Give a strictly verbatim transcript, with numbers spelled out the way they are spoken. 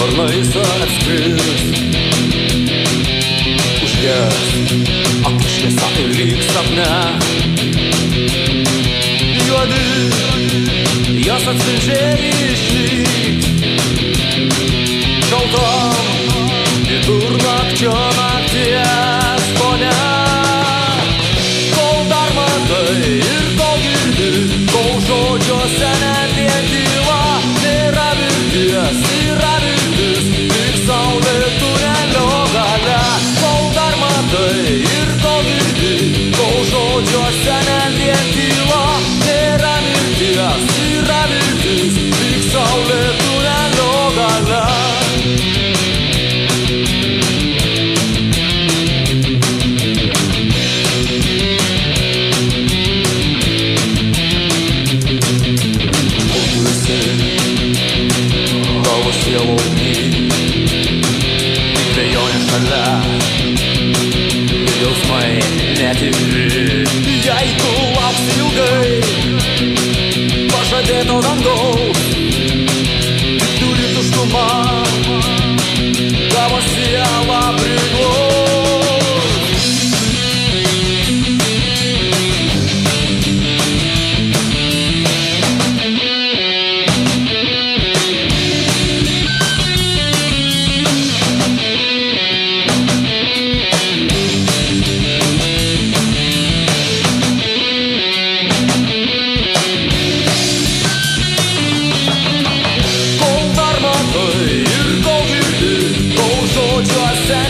sparnais atskris. Užges akis šviesa ir lyg sapne. Juodi, jas atspindžiai išnyks. Šaltam vidurnakčio nakties fone. Kol dar matai ir kol girdi, kol žodžiuose net vien tyla. Nėra vilties, yra viltis, tik saulė tunelio gale. Kol dar matai ir kol girdi, kol žodžiuose net vien tyla. Nėra vilties, yra viltis, tik saulė tunelio gale. Jausmai netikri. Jeigu lauksi ilgai pažadėto dangaus, tik turi tuštumą tavo sielą priglaus. Žodžiuose